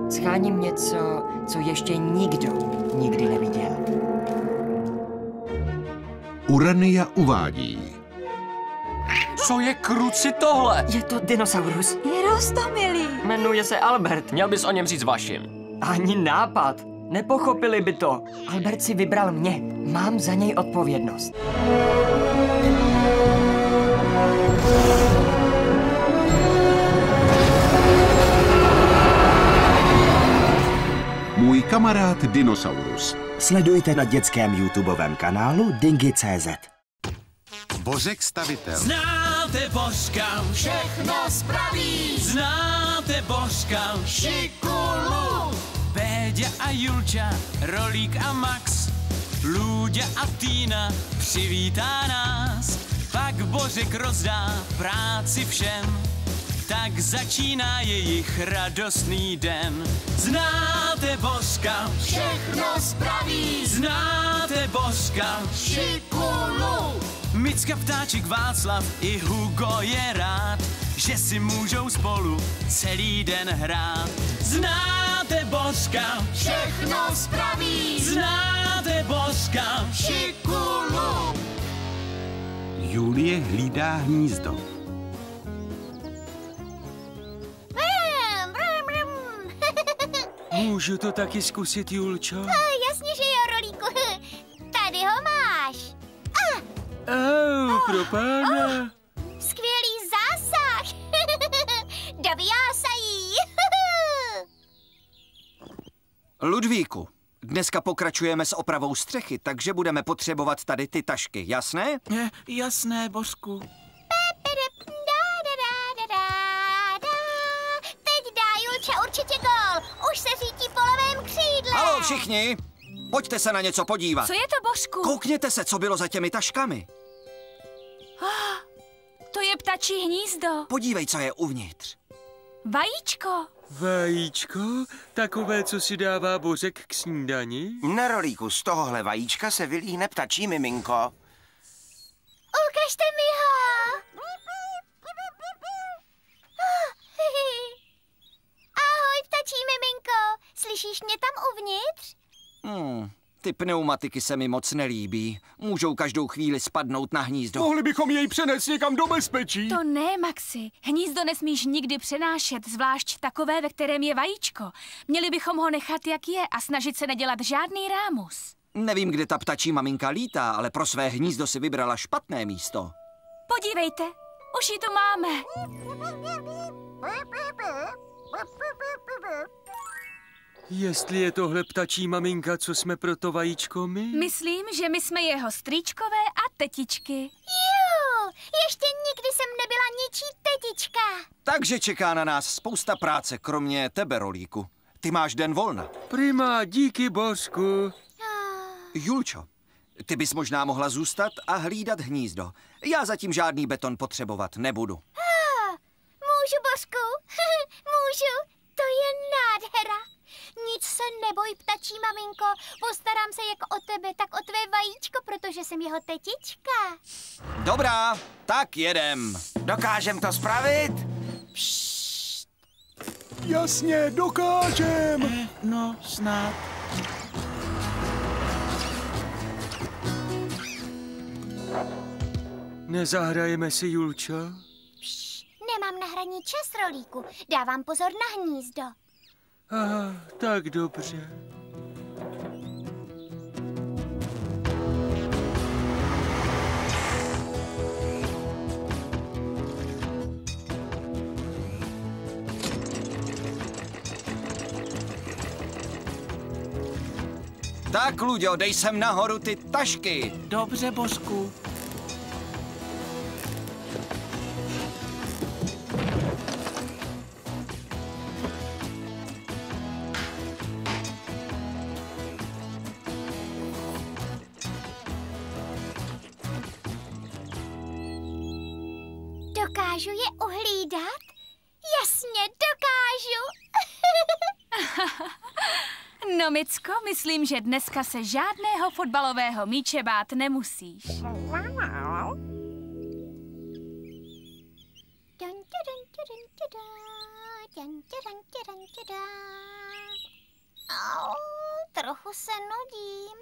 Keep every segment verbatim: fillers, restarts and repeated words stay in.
Scháním něco, co ještě nikdo nikdy neviděl. Urania uvádí. Co je kruci tohle? Je to dinosaurus. Je roztomilý. Jmenuje se Albert. Měl bys o něm říct vašim. Ani nápad. Nepochopili by to. Albert si vybral mě. Mám za něj odpovědnost. Můj kamarád Dinosaurus. Sledujte na dětském YouTubeovém kanálu Dingy tečka cé zet. Bořek stavitel. Znáte Božka, všechno spraví. Znáte Božka, Šikulu. Péďa a Julča, Rolík a Max, Lůďa a Týna přivítá nás. Pak Božek rozdá práci všem, tak začíná jejich radostný den. Znáte Božka, všechno spraví. Znáte Božka, Šikulu. Micka, Ptáček, Václav i Hugo je rád, že si můžou spolu celý den hrát. Znáte Božka, všechno spraví. Znáte Božka, Šikulu. Julie hlídá hnízdo. Můžu to taky zkusit, Julčo? Jasně, že jo, Rolíku. Tady ho máš. Au, pro pána. Skvělý zásah. Dovyjásají. Ludvíku, dneska pokračujeme s opravou střechy, takže budeme potřebovat tady ty tašky, jasné? Je, jasné, Božku. Teď dá Julča určitě gól. Už se řítí po levém křídle. Haló všichni, pojďte se na něco podívat. Co je to, Božku? Koukněte se, co bylo za těmi taškami. To je ptačí hnízdo. Podívej, co je uvnitř. Vajíčko. Vajíčko? Takové, co si dává Božek k snídani? Na Rolíku, z tohohle vajíčka se vylíhne ptačí miminko. Ukažte mi ho. Ahoj, ptačí miminko. Slyšíš mě tam uvnitř? Hmm, ty pneumatiky se mi moc nelíbí. Můžou každou chvíli spadnout na hnízdo. Mohli bychom jej přenést někam do bezpečí. To ne, Maxi. Hnízdo nesmíš nikdy přenášet, zvlášť takové, ve kterém je vajíčko. Měli bychom ho nechat, jak je, a snažit se nedělat žádný rámus. Nevím, kde ta ptačí maminka lítá, ale pro své hnízdo si vybrala špatné místo. Podívejte, už ji tu máme. Jestli je tohle ptačí maminka, co jsme pro to vajíčko my? Myslím, že my jsme jeho strýčkové a tetičky. Jú, ještě nikdy jsem nebyla ničí tetička. Takže čeká na nás spousta práce, kromě tebe, Rolíku. Ty máš den volna. Prima, díky, Božku. Julčo, ty bys možná mohla zůstat a hlídat hnízdo. Já zatím žádný beton potřebovat nebudu. Můžu, Božku? Můžu? To je nádhera. Nic se neboj, ptačí maminko. Postarám se jak o tebe, tak o tvé vajíčko, protože jsem jeho tetička. Dobrá, tak jedem. Dokážem to spravit? Jasně, dokážem. No, snad. Nezahrajeme si, Julčo? Nemám na hraní čas, Rolíku. Dávám pozor na hnízdo. Aha, tak dobře. Tak, Luďo, dej sem nahoru ty tašky. Dobře, Božku. Dokážu je uhlídat? Jasně, dokážu. No, Micko, myslím, že dneska se žádného fotbalového míče bát nemusíš. těran, těran, těran, těran. Au, trochu se nudím.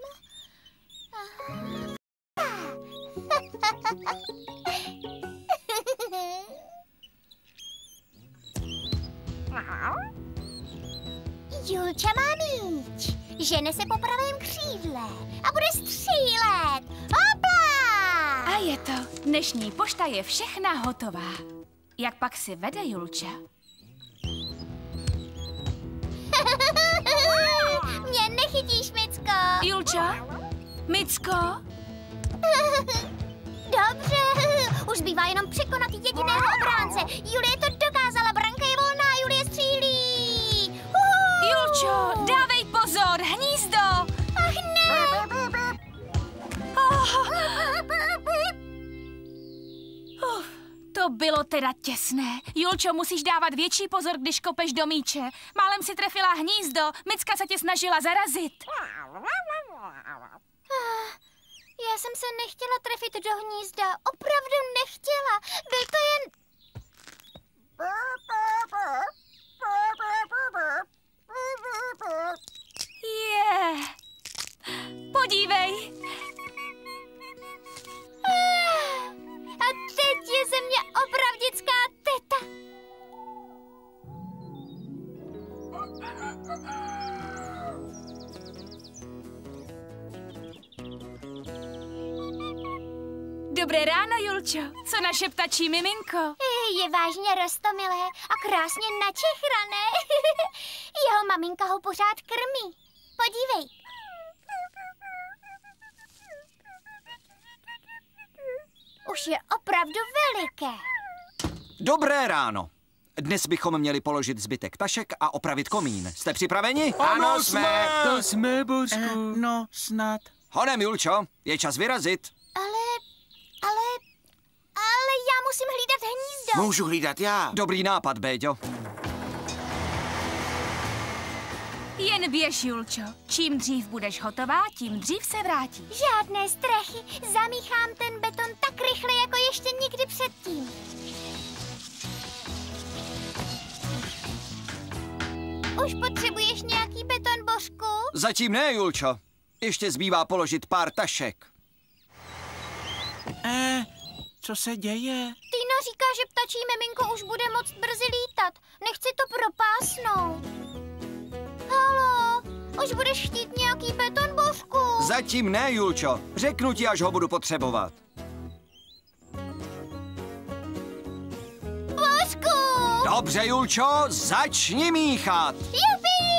Julča má míč. Žene se po pravém křídle a bude střílet. Hopla! A je to. Dnešní pošta je všechna hotová. Jak pak si vede Julča? Mě nechytíš, Micko. Julčo? Micko? Dobře, už zbývá jenom překonat jediného obránce. Julie to dokázala, branka je volná, Julie střílí. Uhu. Julčo, dávej pozor, hnízdo! Ach ne! Oh. Uf, to bylo teda těsné. Julčo, musíš dávat větší pozor, když kopeš do míče. Málem si trefila hnízdo, Micka se tě snažila zarazit. Já jsem se nechtěla trefit do hnízda, opravdu nechtěla. Byl to jen... Je. Yeah. Podívej. A teď je ze mě opravdická teta. Dobré ráno, Julčo. Co naše ptačí miminko? Je vážně roztomilé a krásně načechrané. Jeho maminka ho pořád krmí. Podívej. Už je opravdu veliké. Dobré ráno. Dnes bychom měli položit zbytek tašek a opravit komín. Jste připraveni? Ano, jsme. To jsme, Božku. Uh, no, snad. Honem, Julčo, je čas vyrazit. Ale, ale, ale já musím hlídat hnízdo. Můžu hlídat já. Dobrý nápad, Béďo. Jen běž, Julčo. Čím dřív budeš hotová, tím dřív se vrátíš. Žádné strachy. Zamíchám ten beton tak rychle, jako ještě nikdy předtím. Už potřebuješ nějaký beton, Božku? Zatím ne, Julčo. Ještě zbývá položit pár tašek. Eh, co se děje? Týna říká, že ptačí miminko už bude moct brzy lítat. Nechci to propásnout. Halo, už budeš chtít nějaký beton, Božku? Zatím ne, Julčo. Řeknu ti, až ho budu potřebovat. Božku! Dobře, Julčo, začni míchat. Jupi!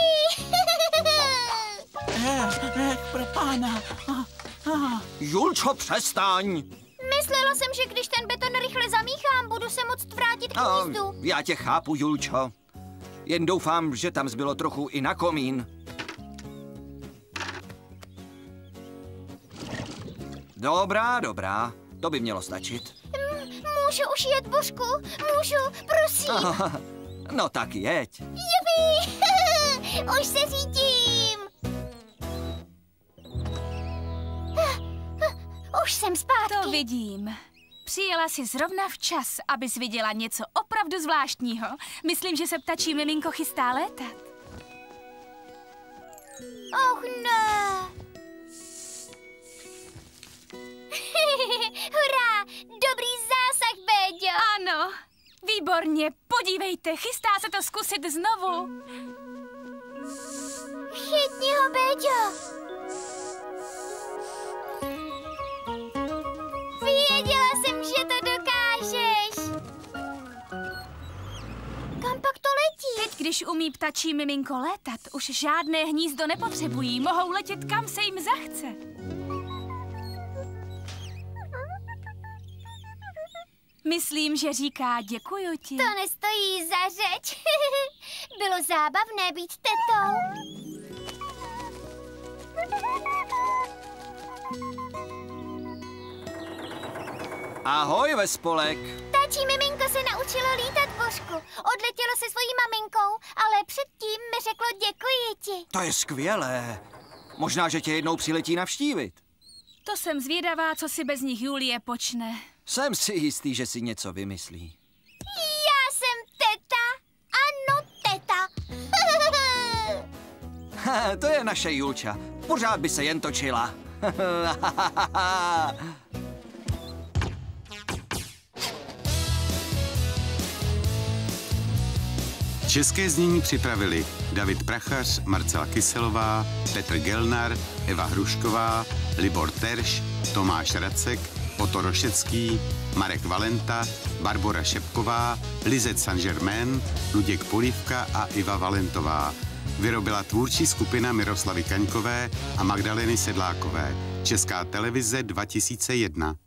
Eh, eh, pro pána. Ah, ah. Julčo, přestaň. Myslela jsem, že když ten beton rychle zamíchám, budu se moct vrátit k No, hnízdu. já tě chápu, Julčo. Jen doufám, že tam zbylo trochu i na komín. Dobrá, dobrá. To by mělo stačit. M- můžu už jet, Božku? Můžu, prosím. No tak jeď. Jupi! Už se řídím. Už jsem zpátky. To vidím. Přijela si zrovna včas, abys viděla něco opravdu zvláštního. Myslím, že se ptačí miminko chystá létat. Och ne. Hurá, dobrý zásah, Béďo. Ano, výborně, podívejte, chystá se to zkusit znovu. Chytni ho, Béďo. Věděla jsem, že to dokážeš. Kam pak to letí? Teď, když umí ptačí miminko létat, už žádné hnízdo nepotřebují, mohou letět kam se jim zachce. Myslím, že říká děkuju ti. To nestojí za řeč. Bylo zábavné být tetou. Ahoj, Vespolek. Ptačí miminko se naučilo lítat, Božku. Odletělo se svojí maminkou, ale předtím mi řeklo děkuji ti. To je skvělé. Možná, že tě jednou přiletí navštívit. To jsem zvědavá, co si bez nich Julie počne. Jsem si jistý, že si něco vymyslí. Já jsem teta. Ano, To je naše Julča. Pořád by se jen točila. České znění připravili David Prachař, Marcela Kyselová, Petr Gelnar, Eva Hrušková, Libor Terš, Tomáš Racek, Otto Rošecký, Marek Valenta, Barbora Šepková, Lizet Saint-Germain, Luděk Polívka a Iva Valentová. Vyrobila tvůrčí skupina Miroslavy Kaňkové a Magdaleny Sedlákové. Česká televize dva tisíce jedna.